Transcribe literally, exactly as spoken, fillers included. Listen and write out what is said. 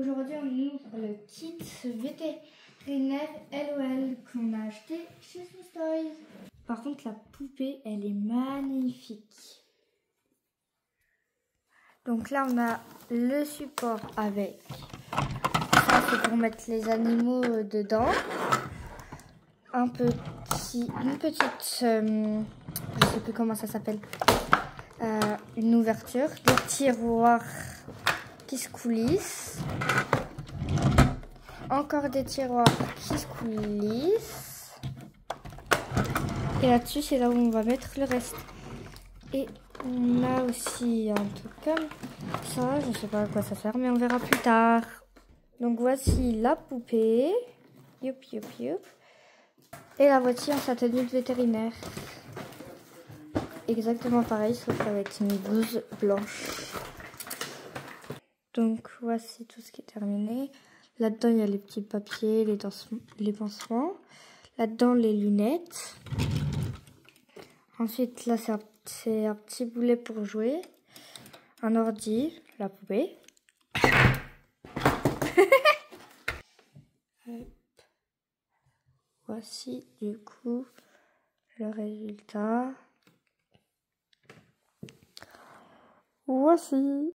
Aujourd'hui, on ouvre le kit vétérinaire L O L qu'on a acheté chez Smith Toys. Par contre, la poupée, elle est magnifique. Donc là, on a le support avec. Ça, c'est pour mettre les animaux dedans. Un petit, une petite, euh, je sais plus comment ça s'appelle, euh, une ouverture, des tiroirs qui se coulissent, encore des tiroirs qui se coulissent, et là-dessus c'est là où on va mettre le reste. Et on a aussi un truc comme ça, je sais pas à quoi ça sert, mais on verra plus tard. Donc voici la poupée, youp youp youp, et la voici en sa tenue de vétérinaire. Exactement pareil, sauf avec une blouse blanche. Donc voici tout ce qui est terminé. Là-dedans, il y a les petits papiers, les, les pansements. Là-dedans, les lunettes. Ensuite, là, c'est un, un petit boulet pour jouer. Un ordi, la poupée. Voici, du coup, le résultat. Voici.